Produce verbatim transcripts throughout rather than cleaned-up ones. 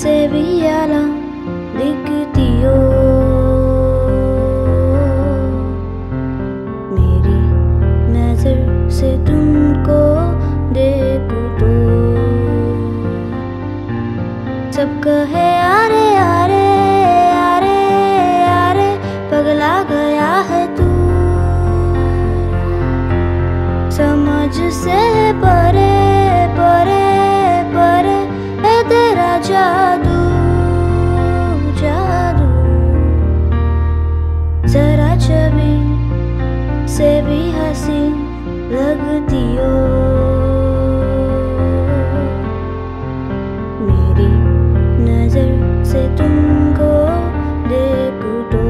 से भी आला दिखती हो। मेरी नजर से तुमको देखूं तो सब कहे अरे अरे अरे अरे पगला गया है तू, समझ से परे परे परे है तेरा जादू जादू। जरा छवि से भी हंसी लगती हो। मेरी नजर से तुमको देखूं तो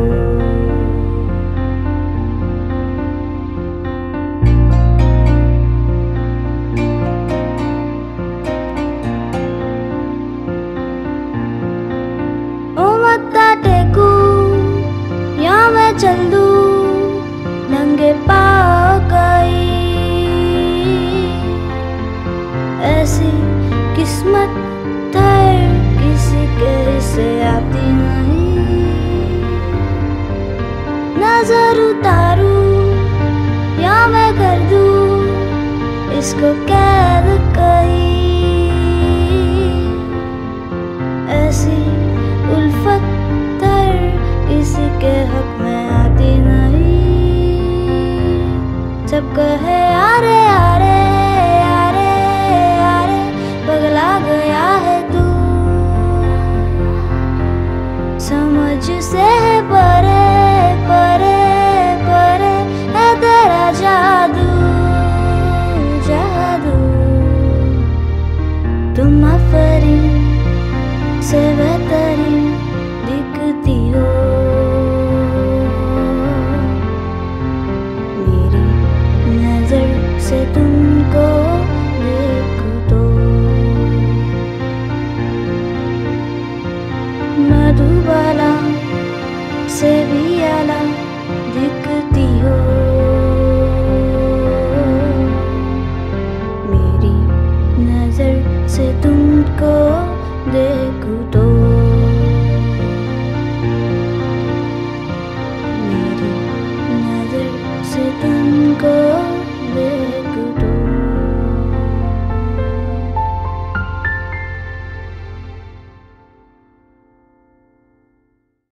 या मैं चल दूं नंगे पाँव गई, ऐसी किस्मत हर किसी के से आती नहीं। नजर उतारूं या मैं कर दूं इसको कैद कहीं, ऐसी उल्फत किसी के हक में आती नहीं। सब कहे अरे अरे अरे अरे पगला गया है तू, समझ से परे परे परे है तेरा जादू जादू। तुम अफरीन से बेहतरीन दिखती हो। से तुमको देखूं तो मधुबाला से भी आला दिखती हो।